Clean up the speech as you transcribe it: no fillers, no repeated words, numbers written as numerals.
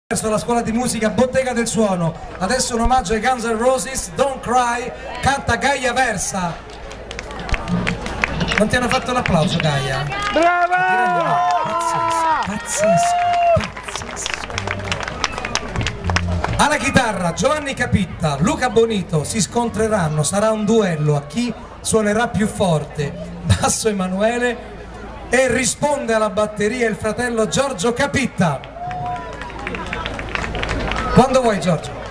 Verso la scuola di musica Bottega del Suono. Adesso un omaggio ai Guns N' Roses, Don't Cry, canta Gaia Versa. Non ti hanno fatto l'applauso, Gaia? Brava! Pazzesco. Alla chitarra Giovanni Capitta, Luca Bonito si scontreranno, sarà un duello a chi suonerà più forte. Basso Emanuele e risponde alla batteria il fratello Giorgio Capitta. Quando vuoi, Giorgio.